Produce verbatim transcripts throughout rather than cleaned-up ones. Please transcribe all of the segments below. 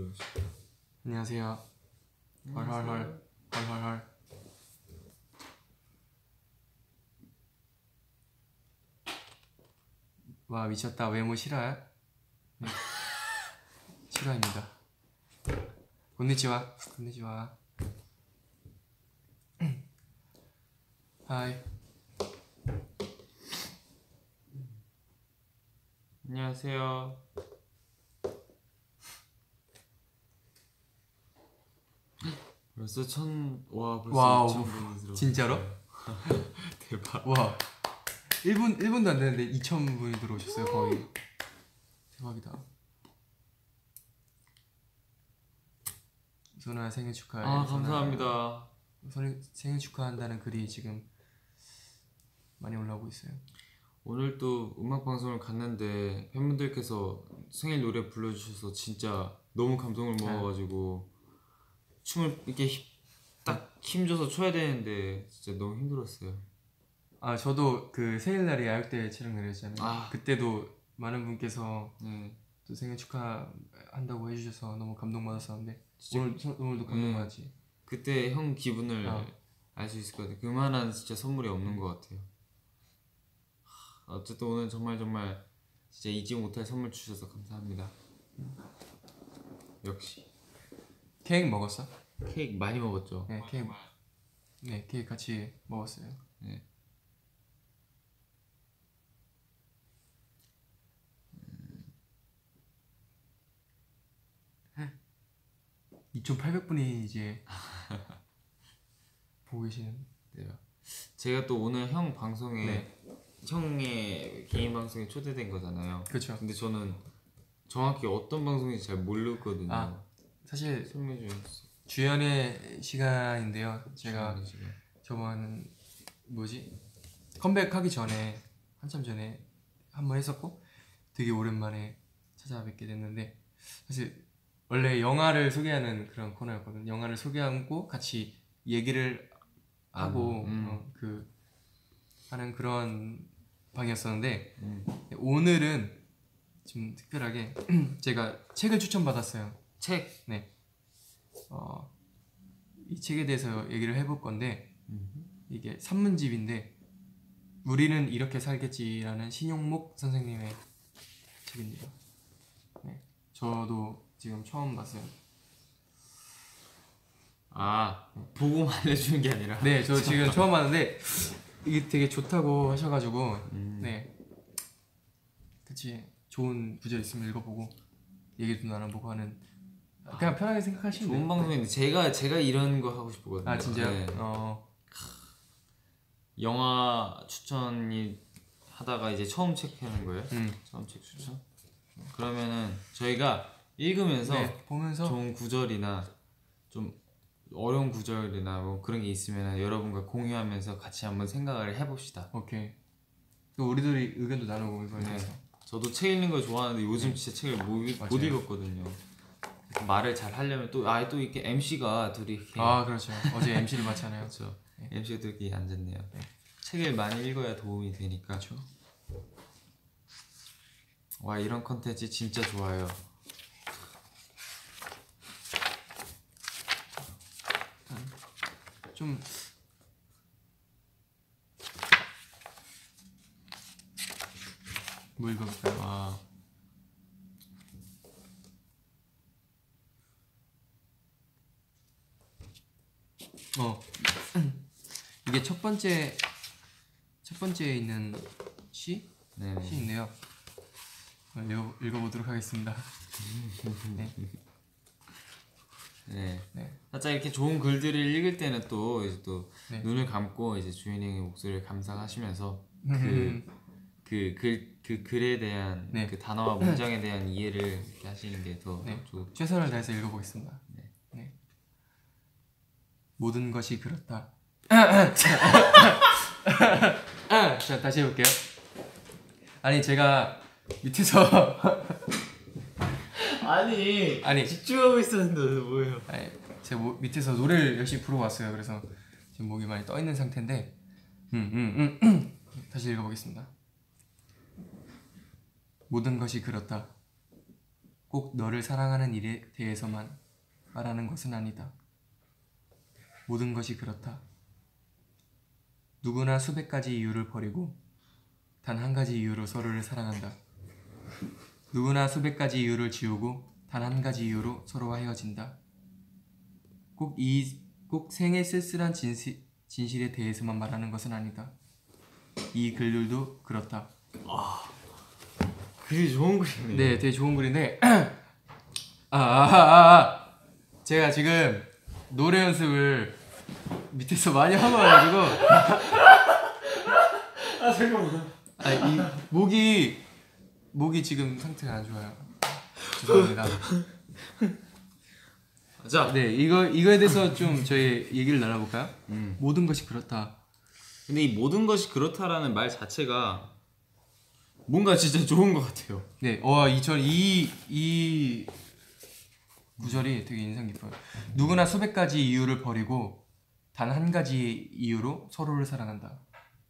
싶다. 안녕하세요. 헐헐헐 헐헐헐. 와 미쳤다. 외모 실화야? 네. 실화입니다. 곤니치와 곤니치와. 하이. 안녕하세요. 벌써 천... 와 벌써 와우. 이천 분이 들어. 진짜로? 대박. 와 일 분 일 분도 안 됐는데 이천 분이 들어오셨어요. 거의. 대박이다. 소나 생일 축하해. 아 감사합니다. 소나 생일 축하한다는 글이 지금 많이 올라오고 있어요. 오늘 또 음악 방송을 갔는데 팬분들께서 생일 노래 불러주셔서 진짜 너무 감동을 먹어가지고 춤을 이렇게 힘, 딱 힘줘서 춰야 되는데 진짜 너무 힘들었어요. 아 저도 그 생일날이 야육대 촬영 날이었잖아요. 아. 그때도 많은 분께서 네. 또 생일 축하한다고 해주셔서 너무 감동받았었는데 오늘, 오늘도 감동받았지. 음, 그때 형 기분을 어. 알 수 있을 것 같아요. 그만한 진짜 선물이 없는 것 같아요. 어쨌든 오늘 정말 정말 진짜 잊지 못할 선물 주셔서 감사합니다. 역시 케이크 먹었어? 케이크 많이 먹었죠. 네 케이크. 네 케이크 같이 먹었어요. 네. 이천팔백 분이 이제 보고 계시는. 네. 제가 또 오늘 형 방송에 네. 형의 개인 방송에 초대된 거잖아요. 그렇죠. 근데 저는 정확히 어떤 방송인지 잘 모르거든요. 아 사실 설명해 주셨어요. 주연의 시간인데요. 제가 주연의 시간. 저번 뭐지 컴백하기 전에 한참 전에 한번 했었고 되게 오랜만에 찾아뵙게 됐는데 사실 원래 영화를 소개하는 그런 코너였거든. 영화를 소개하고 같이 얘기를 하고 음. 어, 그 하는 그런 방이었었는데 음. 오늘은 좀 특별하게 제가 책을 추천받았어요. 책? 네. 어, 이 책에 대해서 얘기를 해볼 건데 이게 산문집인데 우리는 이렇게 살겠지라는 신용목 선생님의 책입니다. 네. 저도 지금 처음 봤어요. 아 보고만 알려주는 게 아니라. 네, 저 지금 처음 봤는데 이게 되게 좋다고 하셔가지고 음. 네, 같이 좋은 구절 있으면 읽어보고 얘기도 나눠보고 하는 그냥 편하게 생각하시면 좋은 돼요. 방송인데 제가 제가 이런 거 하고 싶거든요. 아 진짜요? 네. 어. 영화 추천이 하다가 이제 처음 책 하는 거예요? 음. 처음 책 추천? 그러면은 저희가 읽으면서 네, 보면서 좋은 구절이나 좀 어려운 구절이나 뭐 그런 게 있으면 여러분과 공유하면서 같이 한번 생각을 해봅시다. 오케이. 또 우리들이 의견도 나누고 이거에 네. 대해서. 저도 책 읽는 걸 좋아하는데 요즘 진짜 책을 못, 읽- 못 맞아요. 읽었거든요. 그래서 말을 잘 하려면 또 아예 또 이렇게 엠씨가 둘이 이렇게 아 그렇죠. 어제 엠씨를 마쳤잖아요. 그렇죠. 엠씨가 또 이렇게 앉았네요. 네. 책을 많이 읽어야 도움이 되니까. 그렇죠. 와 이런 컨텐츠 진짜 좋아요. 좀 뭐 읽어볼까요? 아 어 이게 첫 번째 첫 번째에 있는 시 네네. 시인데요. 어, 읽어, 읽어보도록 하겠습니다. 네. 네. 네. 살짝 이렇게 좋은 글들을 읽을 때는 또 이제 또 네. 눈을 감고 이제 주인의 목소리를 감상하시면서 음. 그 그 글 그 글에 대한 네. 그 단어와 문장에 대한 이해를 이렇게 하시는 게 더 네. 좋. 최선을 다해서 읽어보겠습니다. 네. 네. 모든 것이 그렇다. 자 다시 해볼게요. 아니 제가 밑에서 아니 아니 집중하고 있었는데 뭐예요? 아니 제가 모, 밑에서 노래를 열심히 부르고 왔어요. 그래서 지금 목이 많이 떠 있는 상태인데 음, 음, 음. 다시 읽어보겠습니다. 모든 것이 그렇다. 꼭 너를 사랑하는 일에 대해서만 말하는 것은 아니다. 모든 것이 그렇다. 누구나 수백 가지 이유를 버리고 단 한 가지 이유로 서로를 사랑한다. 누구나 수백 가지 이유를 지우고 단 한 가지 이유로 서로와 헤어진다. 꼭 이, 꼭 생의 쓸쓸한 진실, 진실에 대해서만 말하는 것은 아니다. 이 글들도 그렇다. 글이 좋은 글이네요. 네, 되게 좋은 글인데 아, 아, 아, 아. 제가 지금 노래 연습을 밑에서 많이 하고 와가지고 아 잠깐만. 아, 이 목이 목이 지금 상태가 안 좋아요. 죄송합니다. 자, 네, 이거 이거에 대해서 좀 저희 얘기를 나눠볼까요? 음. 모든 것이 그렇다. 근데 이 모든 것이 그렇다라는 말 자체가 뭔가 진짜 좋은 것 같아요. 네, 와 이천 이 이 구절이 되게 인상 깊어요. 누구나 수백 가지 이유를 버리고 단 한 가지 이유로 서로를 사랑한다.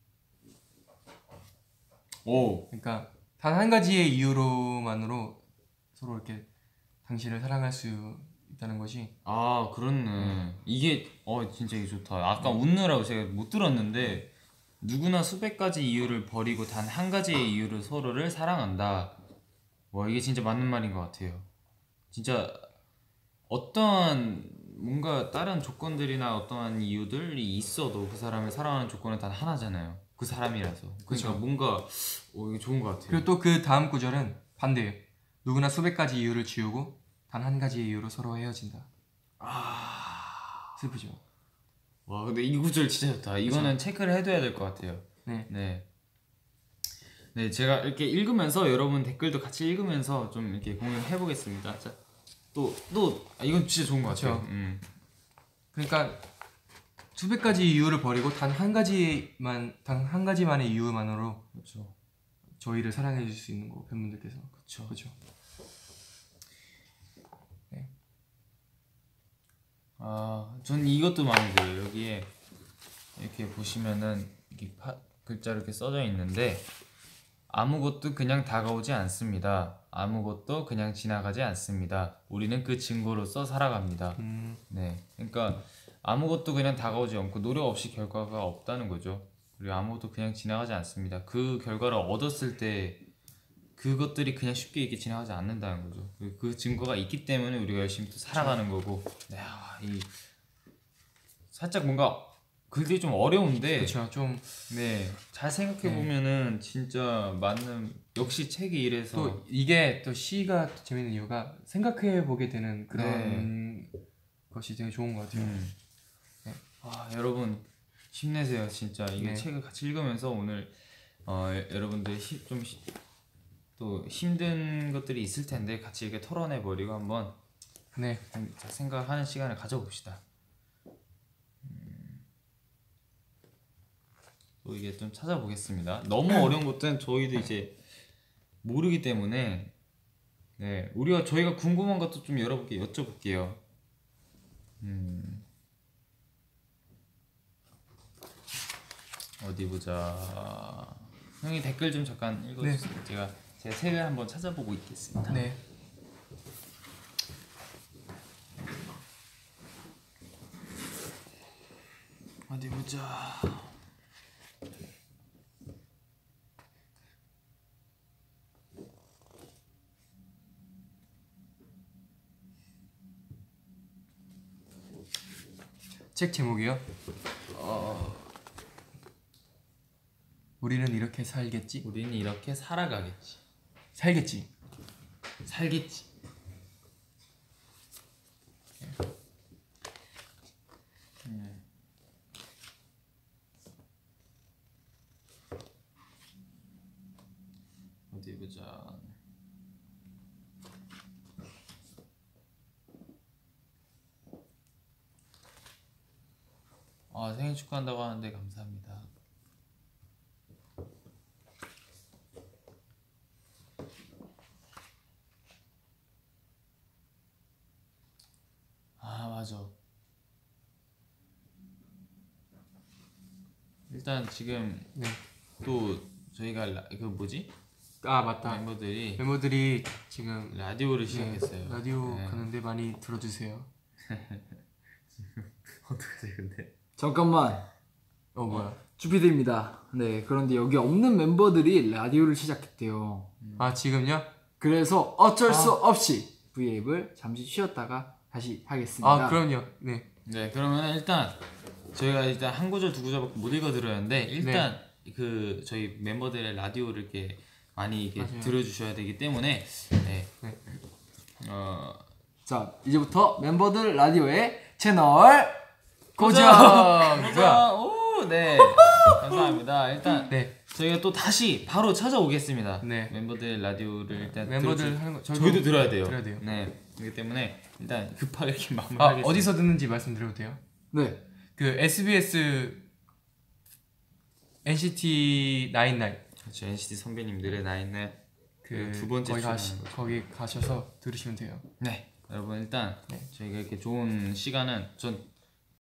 오, 그러니까 단 한 가지의 이유로만으로 서로 이렇게 당신을 사랑할 수 있다는 것이 아 그렇네. 이게 어 진짜 이게 좋다. 아까 웃느라고 제가 못 들었는데 누구나 수백 가지 이유를 버리고 단 한 가지의 이유로 서로를 사랑한다. 와 이게 진짜 맞는 말인 것 같아요. 진짜 어떠한 뭔가 다른 조건들이나 어떠한 이유들이 있어도 그 사람을 사랑하는 조건은 단 하나잖아요. 그 사람이라서. 그러니까 그쵸. 뭔가 어, 이게 좋은 것 같아요. 그리고 또 그 다음 구절은 반대예요. 누구나 수백 가지 이유를 지우고 단 한 가지의 이유로 서로 헤어진다. 아, 슬프죠. 와 근데 이 구절 진짜 좋다. 이거는 체크를 해둬야 될 것 같아요. 네. 네. 네, 제가 이렇게 읽으면서 여러분 댓글도 같이 읽으면서 좀 이렇게 공유해 보겠습니다. 자, 또, 또, 아, 이건 진짜 좋은 것 같아요. 그쵸. 음. 그러니까 수백 가지 이유를 버리고 단 한 가지만 단 한 가지만의 이유만으로 그렇죠. 저희를 사랑해 줄 수 있는 거 팬분들께서. 그렇죠. 그렇죠. 네. 아, 전 이것도 마음에 들어요. 여기에 이렇게 보시면은 이렇게 파, 글자로 이렇게 써져 있는데 아무것도 그냥 다가오지 않습니다. 아무것도 그냥 지나가지 않습니다. 우리는 그 증거로서 살아갑니다. 음, 네, 그러니까 아무것도 그냥 다가오지 않고 노력 없이 결과가 없다는 거죠. 그리고 아무것도 그냥 지나가지 않습니다. 그 결과를 얻었을 때 그것들이 그냥 쉽게 이렇게 지나가지 않는다는 거죠. 그리고 그 증거가 있기 때문에 우리가 열심히 또 살아가는 거고. 네, 아, 이 살짝 뭔가 글들이 좀 어려운데 그렇죠. 좀 네, 잘 생각해 보면은 진짜 맞는 역시 책이 이래서 또 이게 또 시가 재밌는 이유가 생각해 보게 되는 그런 것이 되게 좋은 것 같아요. 음. 네. 아 여러분 힘내세요 진짜 이게 네. 책을 같이 읽으면서 오늘 어, 여- 여러분들 좀 또 힘든 것들이 있을 텐데 같이 이렇게 털어내 버리고 한번 네. 좀 생각하는 시간을 가져봅시다. 음. 또 이게 좀 찾아보겠습니다. 너무 어려운 것들은 저희도 이제 모르기 때문에 네 우리가 저희가 궁금한 것도 좀 여러분께 여쭤볼게요. 음. 어디 보자. 형이 댓글 좀 잠깐 읽어주세요. 제가 제 책을 한번 찾아보고 있겠습니다. 네. 어디 보자. 책 제목이요? 어... 우리는 이렇게 살겠지? 우리는 이렇게 살아가겠지. 살겠지. 살겠지. 음. 어디 보자. 아 생일 축하한다고 하는데 감사합니다. 아 맞아. 일단 지금 네. 또 저희가 라, 그 뭐지 아 맞다. 멤버들이 멤버들이 지금 라디오를 네, 시작했어요. 라디오 네. 가는데 많이 들어주세요. 어떡하지 근데? 잠깐만. 어 뭐야? 주피디입니다. 네, 그런데 여기 없는 멤버들이 라디오를 시작했대요. 아 지금요? 그래서 어쩔 아. 수 없이 V앱을 잠시 쉬었다가 다시 하겠습니다. 아 그럼요. 네. 네, 그러면 일단 저희가 일단 한 구절 두 구절밖에 못 읽어드렸는데 일단 그 저희 멤버들의 라디오를 이렇게 많이 이렇게 맞아요. 들어주셔야 되기 때문에 네. 네. 어 자, 이제부터 멤버들 라디오의 채널 고정. 뭐야? 오, 네. 감사합니다. 일단 네. 저희가 또 다시 바로 찾아오겠습니다. 네. 멤버들 라디오를 일단 멤버들 들어주- 하는 거 저희도 들어야 돼요. 들어야 돼요. 네. 그렇기 때문에 일단 급하게 이렇게 아 마무리하겠습니다. 어디서 듣는지 말씀드려도 돼요? 네. 그 에스비에스 엔시티 나인나인 그렇죠. 엔시티 선배님들의 나인네 그 두 번째 거기, 출연하는 가시, 거죠. 거기 가셔서 들으시면 돼요. 네. 여러분 일단 네. 저희가 이렇게 좋은 시간은 전